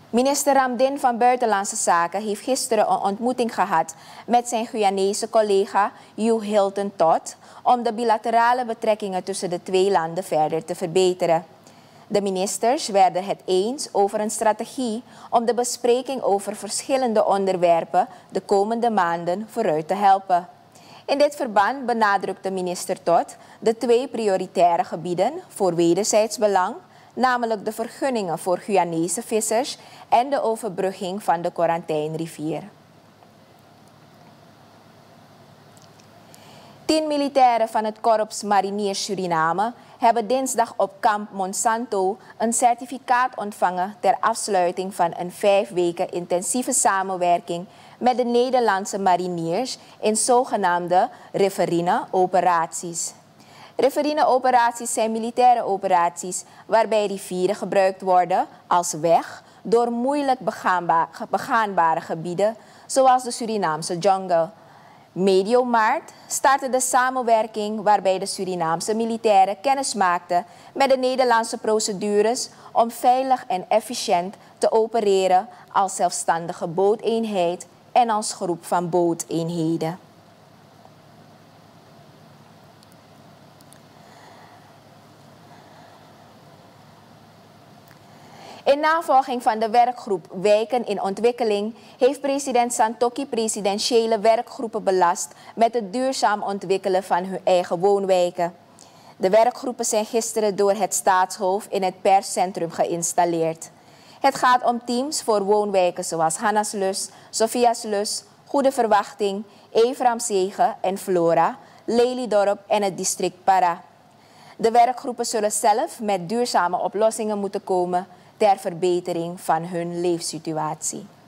Minister Ramdin van Buitenlandse Zaken heeft gisteren een ontmoeting gehad met zijn Guyanese collega Hugh Hilton Todd om de bilaterale betrekkingen tussen de twee landen verder te verbeteren. De ministers werden het eens over een strategie om de bespreking over verschillende onderwerpen de komende maanden vooruit te helpen. In dit verband benadrukte minister Todd de twee prioritaire gebieden voor wederzijds belang, namelijk de vergunningen voor Guyanese vissers en de overbrugging van de Korantijnrivier. 10 militairen van het Korps Mariniers Suriname hebben dinsdag op kamp Monsanto een certificaat ontvangen ter afsluiting van een 5 weken intensieve samenwerking met de Nederlandse mariniers in zogenaamde Riverine-operaties. Riverine-operaties zijn militaire operaties waarbij rivieren gebruikt worden als weg door moeilijk begaanbare gebieden zoals de Surinaamse jungle. Medio maart startte de samenwerking waarbij de Surinaamse militairen kennis maakten met de Nederlandse procedures om veilig en efficiënt te opereren als zelfstandige booteenheid en als groep van booteenheden. In navolging van de werkgroep Wijken in Ontwikkeling heeft president Santokki presidentiële werkgroepen belast met het duurzaam ontwikkelen van hun eigen woonwijken. De werkgroepen zijn gisteren door het staatshoofd in het perscentrum geïnstalleerd. Het gaat om teams voor woonwijken zoals Hannaslus, Sophiaslus, Goede Verwachting, Eeframzegen en Flora, Lelydorp en het district Para. De werkgroepen zullen zelf met duurzame oplossingen moeten komen ter verbetering van hun leefsituatie.